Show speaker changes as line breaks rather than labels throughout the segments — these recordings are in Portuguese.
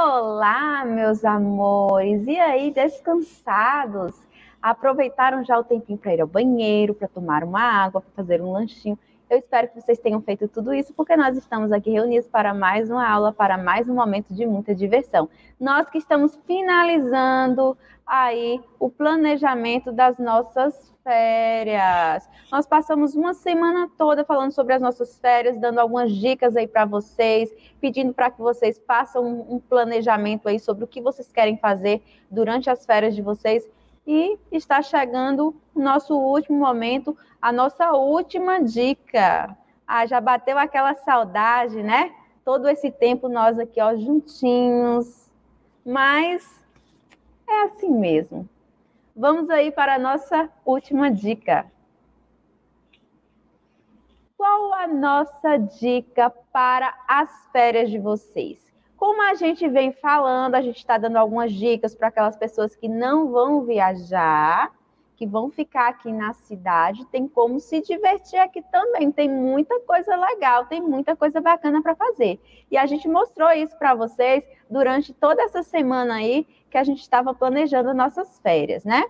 Olá, meus amores! E aí, descansados? Aproveitaram já o tempinho para ir ao banheiro, para tomar uma água, para fazer um lanchinho? Eu espero que vocês tenham feito tudo isso, porque nós estamos aqui reunidos para mais uma aula, para mais um momento de muita diversão. Nós que estamos finalizando aí o planejamento das nossas férias. Nós passamos uma semana toda falando sobre as nossas férias, dando algumas dicas aí para vocês, pedindo para que vocês façam um planejamento aí sobre o que vocês querem fazer durante as férias de vocês. E está chegando o nosso último momento, a nossa última dica. Já bateu aquela saudade, né? Todo esse tempo nós aqui, ó, juntinhos. Mas é assim mesmo. Vamos aí para a nossa última dica. Qual a nossa dica para as férias de vocês? Como a gente vem falando, a gente está dando algumas dicas para aquelas pessoas que não vão viajar, que vão ficar aqui na cidade, tem como se divertir aqui também, tem muita coisa legal, tem muita coisa bacana para fazer. E a gente mostrou isso para vocês durante toda essa semana aí que a gente estava planejando nossas férias, né?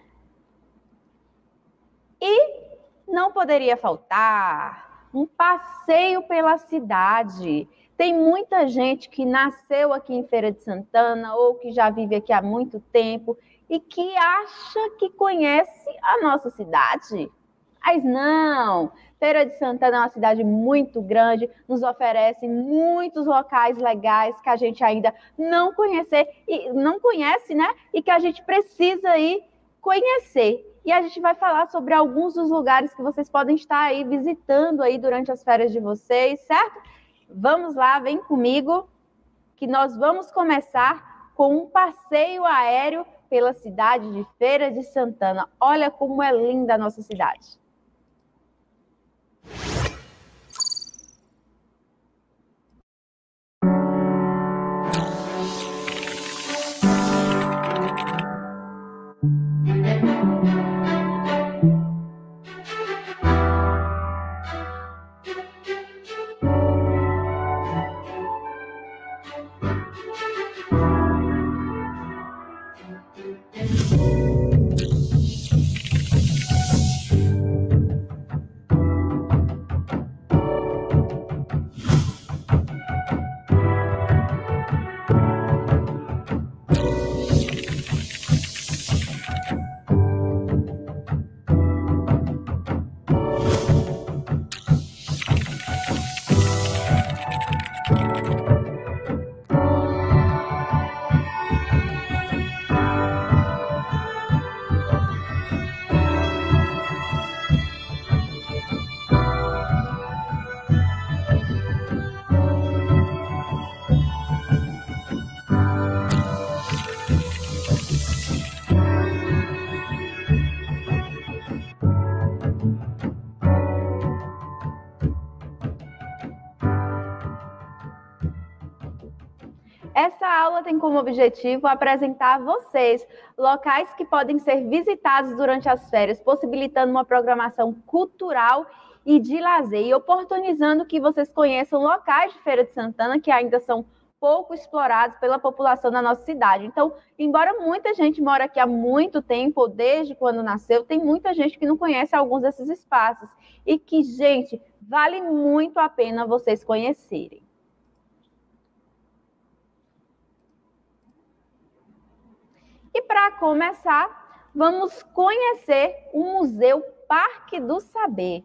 E não poderia faltar um passeio pela cidade. Tem muita gente que nasceu aqui em Feira de Santana ou que já vive aqui há muito tempo e que acha que conhece a nossa cidade. Mas não! Feira de Santana é uma cidade muito grande, nos oferece muitos locais legais que a gente ainda não conhece, né? E que a gente precisa ir conhecer. E a gente vai falar sobre alguns dos lugares que vocês podem estar aí visitando aí durante as férias de vocês, certo? Vamos lá, vem comigo, que nós vamos começar com um passeio aéreo pela cidade de Feira de Santana. Olha como é linda a nossa cidade. Essa aula tem como objetivo apresentar a vocês locais que podem ser visitados durante as férias, possibilitando uma programação cultural e de lazer e oportunizando que vocês conheçam locais de Feira de Santana que ainda são pouco explorados pela população da nossa cidade. Então, embora muita gente mora aqui há muito tempo, ou desde quando nasceu, tem muita gente que não conhece alguns desses espaços e que, gente, vale muito a pena vocês conhecerem. E para começar, vamos conhecer o Museu Parque do Saber.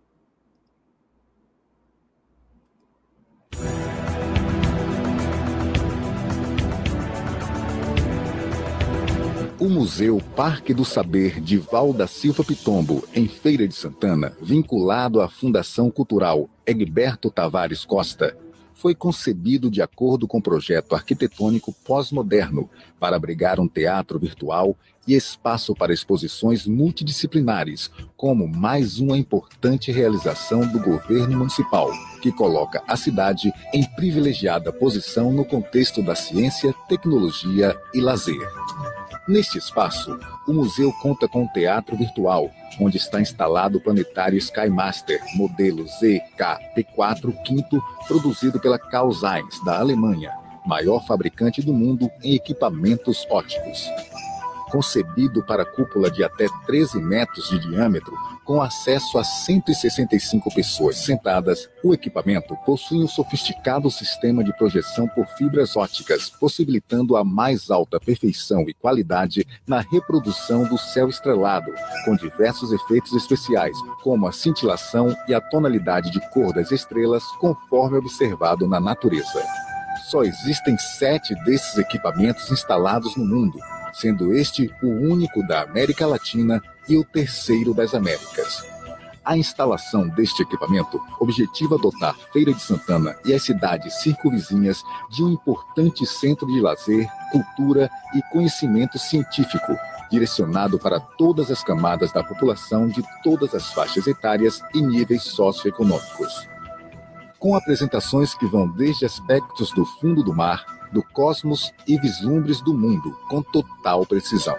O Museu Parque do Saber de Val da Silva Pitombo, em Feira de Santana, vinculado à Fundação Cultural Egberto Tavares Costa, foi concebido de acordo com o projeto arquitetônico pós-moderno para abrigar um teatro virtual e espaço para exposições multidisciplinares, como mais uma importante realização do governo municipal, que coloca a cidade em privilegiada posição no contexto da ciência, tecnologia e lazer. Neste espaço, o museu conta com um teatro virtual, onde está instalado o planetário Skymaster, modelo ZKP4 V, produzido pela Carl Zeiss, da Alemanha, maior fabricante do mundo em equipamentos óticos. Concebido para cúpula de até 13 metros de diâmetro, com acesso a 165 pessoas sentadas, o equipamento possui um sofisticado sistema de projeção por fibras óticas, possibilitando a mais alta perfeição e qualidade na reprodução do céu estrelado, com diversos efeitos especiais, como a cintilação e a tonalidade de cor das estrelas, conforme observado na natureza. Só existem 7 desses equipamentos instalados no mundo, sendo este o único da América Latina e o terceiro das Américas. A instalação deste equipamento objetiva dotar Feira de Santana e as cidades circunvizinhas de um importante centro de lazer, cultura e conhecimento científico, direcionado para todas as camadas da população de todas as faixas etárias e níveis socioeconômicos. Com apresentações que vão desde aspectos do fundo do mar, do cosmos e vislumbres do mundo, com total precisão.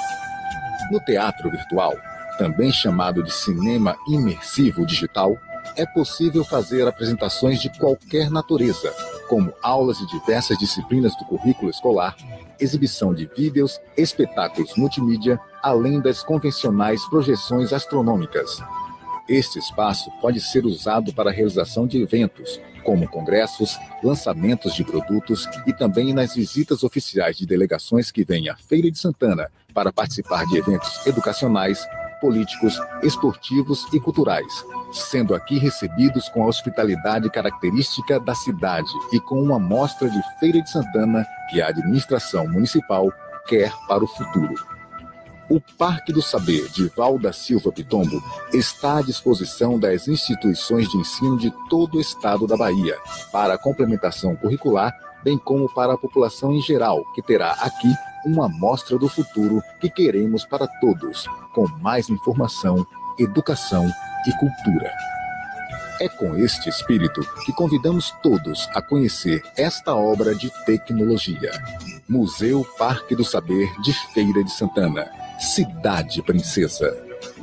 No teatro virtual, também chamado de cinema imersivo digital, é possível fazer apresentações de qualquer natureza, como aulas de diversas disciplinas do currículo escolar, exibição de vídeos, espetáculos multimídia, além das convencionais projeções astronômicas. Este espaço pode ser usado para a realização de eventos, como congressos, lançamentos de produtos e também nas visitas oficiais de delegações que vêm à Feira de Santana para participar de eventos educacionais, políticos, esportivos e culturais, sendo aqui recebidos com a hospitalidade característica da cidade e com uma amostra de Feira de Santana que a administração municipal quer para o futuro. O Parque do Saber de Val da Silva Pitombo está à disposição das instituições de ensino de todo o estado da Bahia, para a complementação curricular, bem como para a população em geral, que terá aqui uma amostra do futuro que queremos para todos, com mais informação, educação e cultura. É com este espírito que convidamos todos a conhecer esta obra de tecnologia. Museu Parque do Saber de Feira de Santana, Cidade Princesa.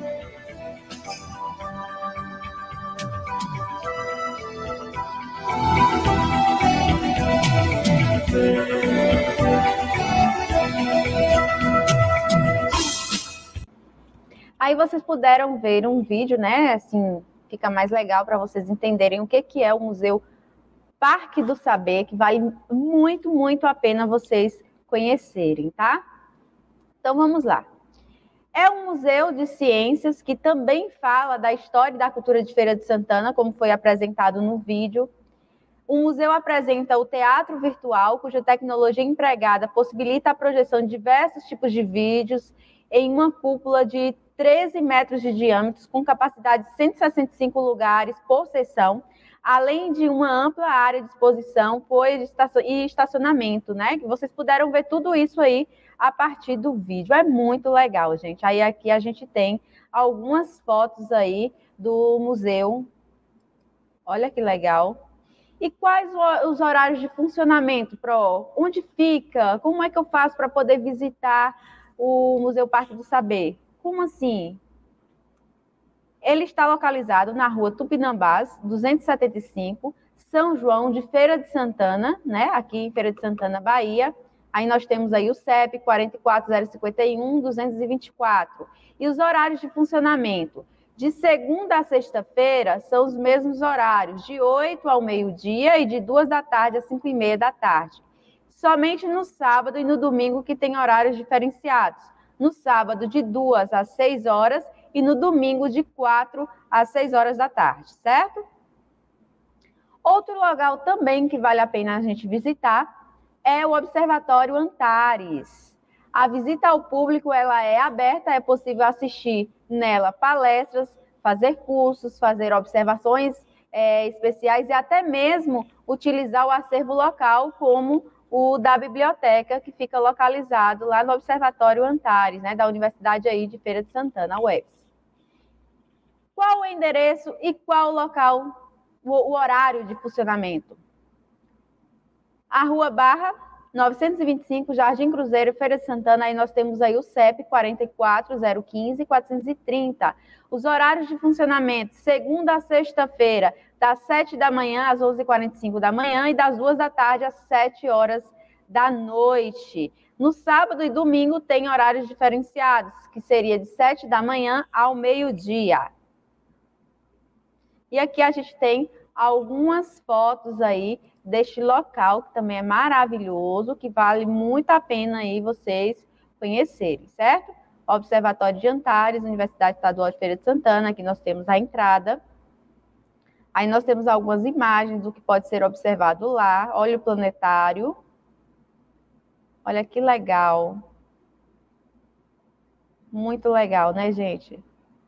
Aí vocês puderam ver um vídeo, né? Assim, fica mais legal para vocês entenderem o que é o Museu Parque do Saber, que vale muito, muito a pena vocês conhecerem, tá? Então vamos lá. É um museu de ciências que também fala da história e da cultura de Feira de Santana, como foi apresentado no vídeo. O museu apresenta o teatro virtual, cuja tecnologia empregada possibilita a projeção de diversos tipos de vídeos em uma cúpula de 13 metros de diâmetro, com capacidade de 165 lugares por sessão, além de uma ampla área de exposição e estacionamento, né? Que vocês puderam ver tudo isso aí a partir do vídeo. É muito legal, gente. Aí aqui a gente tem algumas fotos aí do museu. Olha que legal. E quais os horários de funcionamento, Pro? Onde fica? Como é que eu faço para poder visitar o Museu Parque do Saber? Como assim? Ele está localizado na rua Tupinambás, 275, São João de Feira de Santana, né? Aqui em Feira de Santana, Bahia. Aí nós temos aí o CEP 44051-224. E os horários de funcionamento? De segunda a sexta-feira são os mesmos horários, de 8 ao meio-dia e de 2 da tarde às 5h30 da tarde. Somente no sábado e no domingo que tem horários diferenciados. No sábado, de 2 às 6 horas e no domingo, de 4 às 6 horas da tarde, certo? Outro local também que vale a pena a gente visitar é o Observatório Antares. A visita ao público ela é aberta, é possível assistir nela palestras, fazer cursos, fazer observações especiais e até mesmo utilizar o acervo local como o da biblioteca, que fica localizado lá no Observatório Antares, né, da Universidade aí de Feira de Santana, a UFS. Qual o endereço e qual o local, o horário de funcionamento? A Rua Barra, 925, Jardim Cruzeiro, Feira de Santana, aí nós temos aí o CEP 44015-430. Os horários de funcionamento, segunda a sexta-feira, das 7 da manhã às 11h45 da manhã e das 2 da tarde às 7 horas da noite. No sábado e domingo tem horários diferenciados, que seria de 7 da manhã ao meio-dia. E aqui a gente tem algumas fotos aí deste local, que também é maravilhoso, que vale muito a pena aí vocês conhecerem, certo? Observatório de Antares, Universidade Estadual de Feira de Santana, aqui nós temos a entrada. Aí nós temos algumas imagens do que pode ser observado lá. Olha o planetário. Olha que legal. Muito legal, né, gente?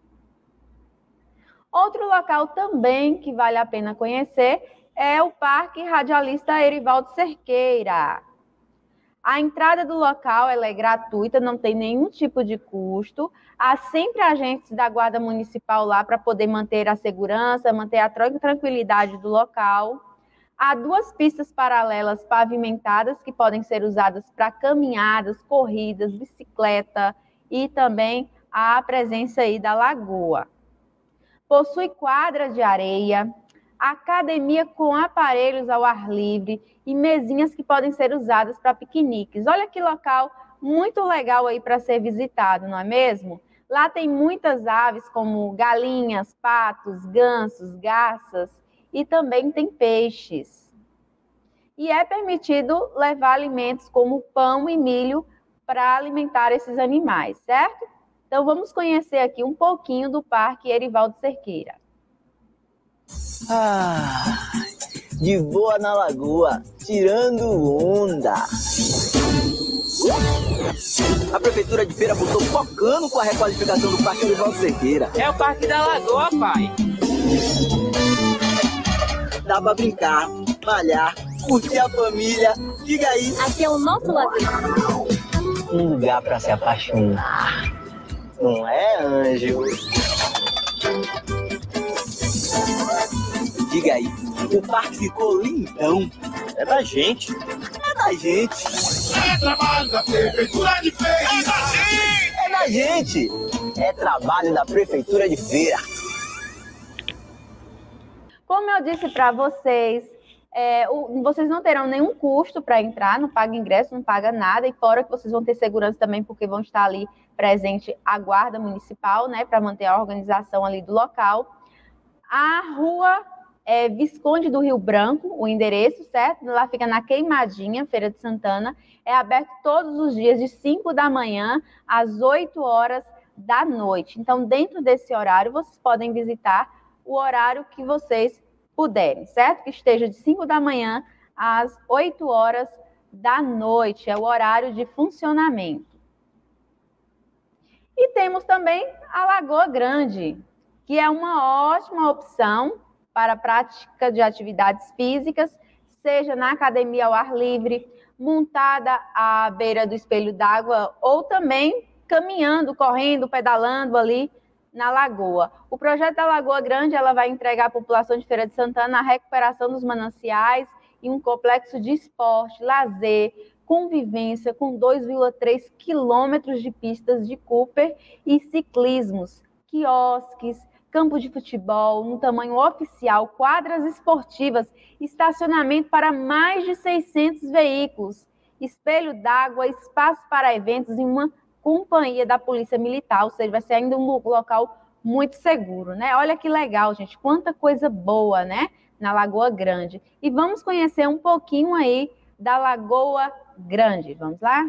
Outro local também que vale a pena conhecer é o Parque Radialista Erivaldo Cerqueira. A entrada do local ela é gratuita, não tem nenhum tipo de custo. Há sempre agentes da Guarda Municipal lá para poder manter a segurança, manter a tranquilidade do local. Há 2 pistas paralelas pavimentadas que podem ser usadas para caminhadas, corridas, bicicleta e também a presença aí da lagoa. Possui quadra de areia, academia com aparelhos ao ar livre e mesinhas que podem ser usadas para piqueniques. Olha que local muito legal aí para ser visitado, não é mesmo? Lá tem muitas aves como galinhas, patos, gansos, garças e também tem peixes. E é permitido levar alimentos como pão e milho para alimentar esses animais, certo? Então, vamos conhecer aqui um pouquinho do Parque Erivaldo Cerqueira.
De boa na lagoa, tirando onda. A Prefeitura de Feira botou focando com a requalificação do Parque Erivaldo Cerqueira.
É o Parque da Lagoa, pai.
Dá pra brincar, malhar, curtir a família. Diga aí.
Aqui é o nosso lazer.
Um lugar pra se apaixonar. Não é, Anjo? Diga aí, o parque ficou lindão.
É da gente.
É da gente.
É trabalho da Prefeitura de Feira.
É da gente. É trabalho da Prefeitura de Feira.
Como eu disse para vocês, vocês não terão nenhum custo para entrar, não paga ingresso, não paga nada, e fora que vocês vão ter segurança também, porque vão estar ali presente a guarda municipal, né, para manter a organização ali do local. A rua Visconde do Rio Branco, o endereço, certo? Lá fica na Queimadinha, Feira de Santana. É aberto todos os dias, de 5 da manhã às 8 horas da noite. Então, dentro desse horário, vocês podem visitar o horário que vocês puderem, certo? Que esteja de 5 da manhã às 8 horas da noite. É o horário de funcionamento. E temos também a Lagoa Grande, que é uma ótima opção para a prática de atividades físicas, seja na academia ao ar livre, montada à beira do espelho d'água ou também caminhando, correndo, pedalando ali na lagoa. O projeto da Lagoa Grande ela vai entregar à população de Feira de Santana a recuperação dos mananciais e um complexo de esporte, lazer, convivência com 2,3 quilômetros de pistas de Cooper e ciclismos, quiosques, campo de futebol no tamanho oficial, quadras esportivas, estacionamento para mais de 600 veículos, espelho d'água, espaço para eventos e uma companhia da Polícia Militar, ou seja, vai ser ainda um local muito seguro, né? Olha que legal, gente, quanta coisa boa, né? Na Lagoa Grande. E vamos conhecer um pouquinho aí da Lagoa Grande. Vamos lá?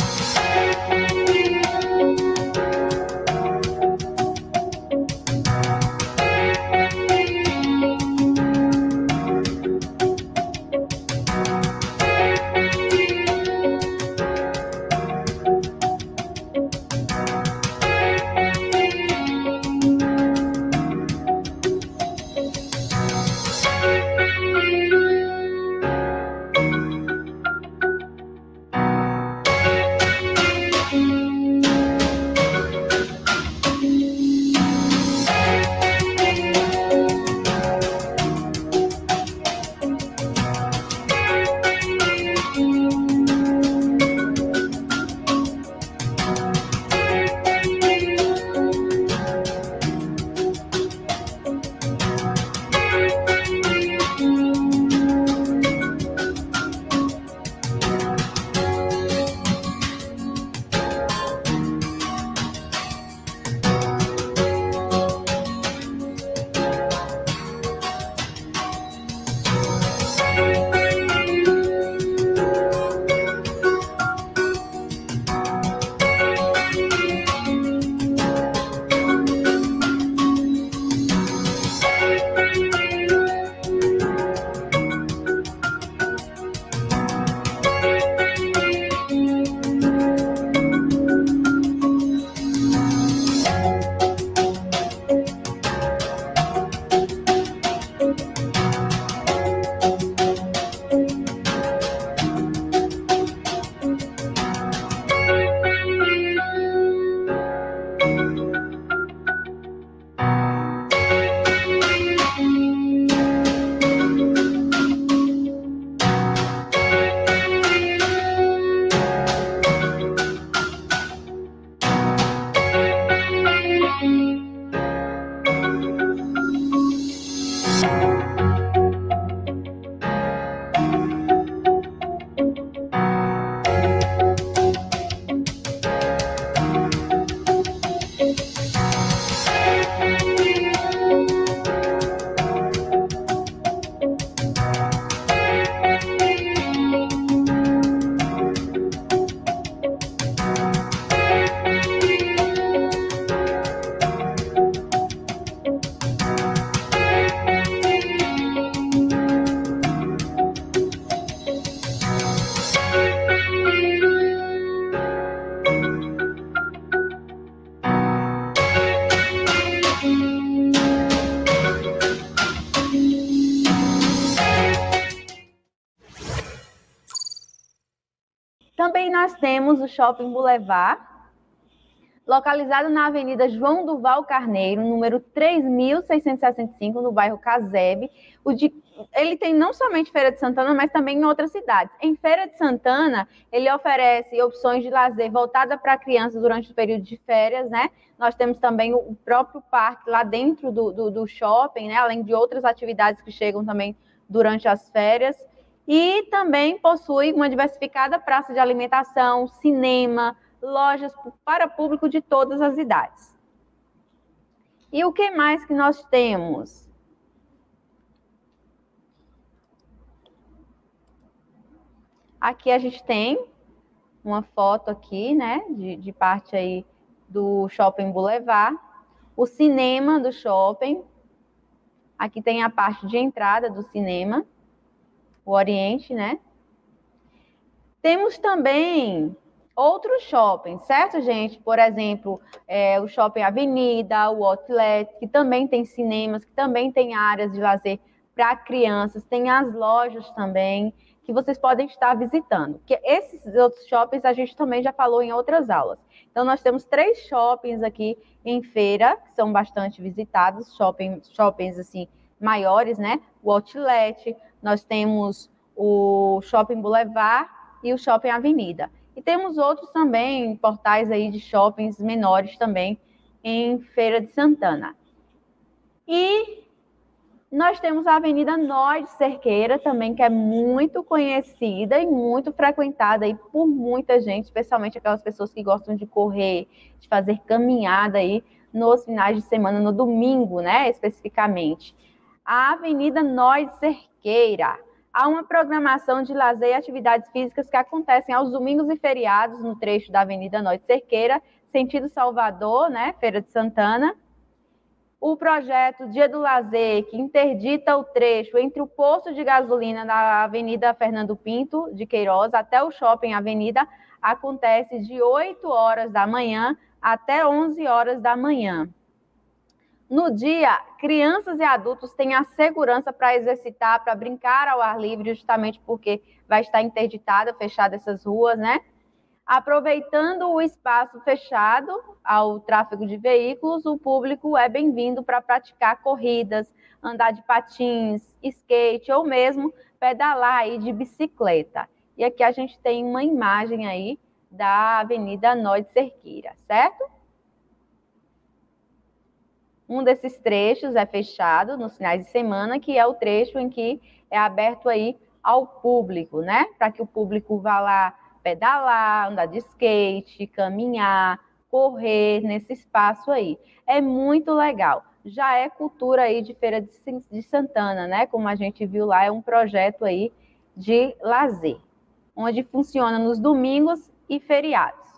Também nós temos o Shopping Boulevard, localizado na Avenida João Duval Carneiro, número 3.665, no bairro Casebe. Ele tem não somente Feira de Santana, mas também em outras cidades. Em Feira de Santana, ele oferece opções de lazer voltada para crianças durante o período de férias, né? Nós temos também o próprio parque lá dentro do shopping, né? Além de outras atividades que chegam também durante as férias. E também possui uma diversificada praça de alimentação, cinema, lojas para público de todas as idades. E o que mais que nós temos? Aqui a gente tem uma foto aqui, né, de parte aí do Shopping Boulevard, o cinema do shopping. Aqui tem a parte de entrada do cinema, o Oriente, né? Temos também outros shoppings, certo, gente? Por exemplo, o Shopping Avenida, o Outlet, que também tem cinemas, que também tem áreas de lazer para crianças, tem as lojas também, que vocês podem estar visitando. Que esses outros shoppings a gente também já falou em outras aulas. Então, nós temos 3 shoppings aqui em Feira, que são bastante visitados, shoppings assim, maiores, né? O Outlet, nós temos o Shopping Boulevard e o Shopping Avenida. E temos outros também, portais aí de shoppings menores também em Feira de Santana. E nós temos a Avenida Nó de Cerqueira também, que é muito conhecida e muito frequentada aí por muita gente, especialmente aquelas pessoas que gostam de correr, de fazer caminhada aí nos finais de semana, no domingo, né, especificamente. A Avenida Nó de Cerqueira. Há uma programação de lazer e atividades físicas que acontecem aos domingos e feriados no trecho da Avenida Norte Cerqueira, sentido Salvador, né, Feira de Santana. O projeto Dia do Lazer, que interdita o trecho entre o posto de gasolina da Avenida Fernando Pinto de Queiroz até o Shopping Avenida, acontece de 8 horas da manhã até 11 horas da manhã. No dia, crianças e adultos têm a segurança para exercitar, para brincar ao ar livre, justamente porque vai estar interditada, fechada essas ruas, né? Aproveitando o espaço fechado ao tráfego de veículos, o público é bem-vindo para praticar corridas, andar de patins, skate ou mesmo pedalar aí de bicicleta. E aqui a gente tem uma imagem aí da Avenida Norte Cerqueira, certo? Um desses trechos é fechado nos finais de semana, que é o trecho em que é aberto aí ao público, né? Para que o público vá lá pedalar, andar de skate, caminhar, correr nesse espaço aí. É muito legal. Já é cultura aí de Feira de Santana, né? Como a gente viu lá, é um projeto aí de lazer, onde funciona nos domingos e feriados.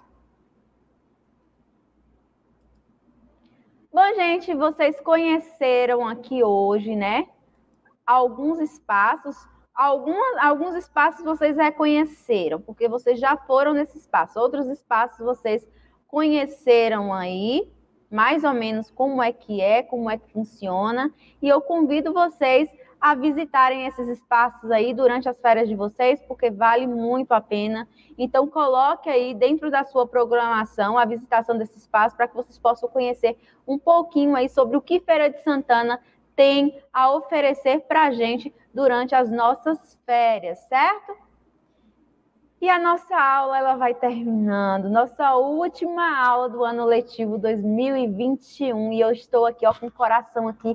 Bom, gente, vocês conheceram aqui hoje, né? Alguns espaços vocês reconheceram, porque vocês já foram nesse espaço. Outros espaços vocês conheceram aí, mais ou menos como é que funciona. E eu convido vocês a visitarem esses espaços aí durante as férias de vocês, porque vale muito a pena. Então, coloque aí dentro da sua programação a visitação desse espaço para que vocês possam conhecer um pouquinho aí sobre o que Feira de Santana tem a oferecer para a gente durante as nossas férias, certo? E a nossa aula, ela vai terminando, nossa última aula do ano letivo 2021, e eu estou aqui, ó, com o coração aqui,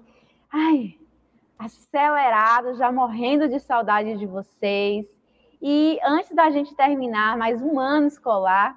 acelerado, já morrendo de saudade de vocês. E antes da gente terminar mais um ano escolar,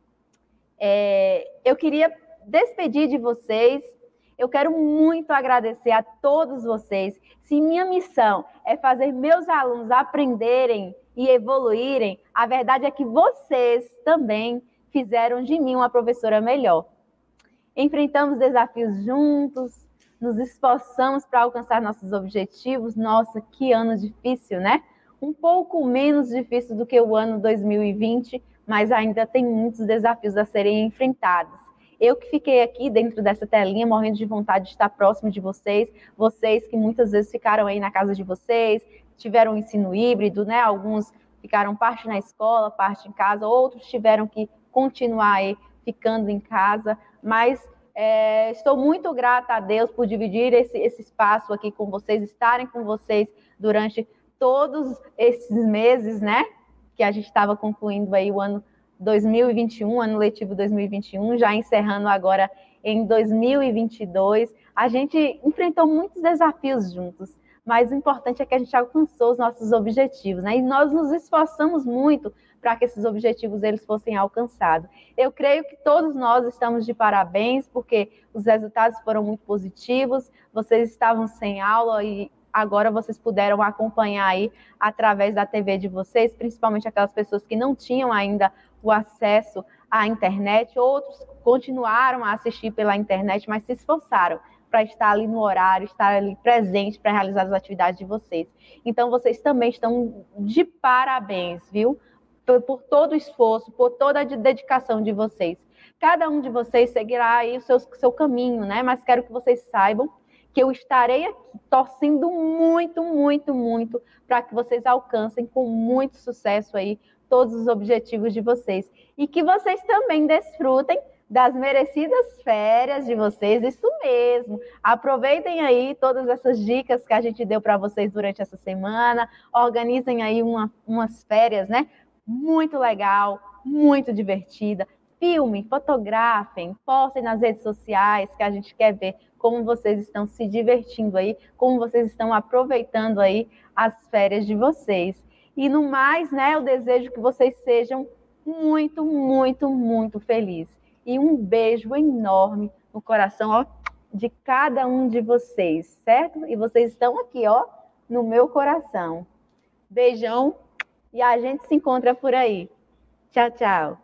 eu queria despedir de vocês. Eu quero muito agradecer a todos vocês. Se minha missão é fazer meus alunos aprenderem e evoluírem, a verdade é que vocês também fizeram de mim uma professora melhor. Enfrentamos desafios juntos, nos esforçamos para alcançar nossos objetivos. Nossa, que ano difícil, né? Um pouco menos difícil do que o ano 2020, mas ainda tem muitos desafios a serem enfrentados. Eu que fiquei aqui dentro dessa telinha, morrendo de vontade de estar próximo de vocês, vocês que muitas vezes ficaram aí na casa de vocês, tiveram um ensino híbrido, né? Alguns ficaram parte na escola, parte em casa, outros tiveram que continuar aí ficando em casa, mas estou muito grata a Deus por dividir esse espaço aqui com vocês, estarem com vocês durante todos esses meses, né? Que a gente estava concluindo aí o ano 2021, ano letivo 2021, já encerrando agora em 2022. A gente enfrentou muitos desafios juntos, mas o importante é que a gente alcançou os nossos objetivos, né? E nós nos esforçamos muito para que esses objetivos eles fossem alcançados. Eu creio que todos nós estamos de parabéns, porque os resultados foram muito positivos, vocês estavam sem aula e agora vocês puderam acompanhar aí através da TV de vocês, principalmente aquelas pessoas que não tinham ainda o acesso à internet, outros continuaram a assistir pela internet, mas se esforçaram para estar ali no horário, estar ali presente para realizar as atividades de vocês. Então, vocês também estão de parabéns, viu? Por todo o esforço, por toda a dedicação de vocês. Cada um de vocês seguirá aí o seu caminho, né? Mas quero que vocês saibam que eu estarei aqui torcendo muito, muito, muito para que vocês alcancem com muito sucesso aí todos os objetivos de vocês. E que vocês também desfrutem das merecidas férias de vocês, isso mesmo. Aproveitem aí todas essas dicas que a gente deu para vocês durante essa semana, organizem aí umas férias, né? Muito legal, muito divertida. Filmem, fotografem, postem nas redes sociais, que a gente quer ver como vocês estão se divertindo aí, como vocês estão aproveitando aí as férias de vocês. E no mais, né, eu desejo que vocês sejam muito, muito, muito felizes. E um beijo enorme no coração, ó, de cada um de vocês, certo? E vocês estão aqui, ó, no meu coração. Beijão e a gente se encontra por aí. Tchau, tchau.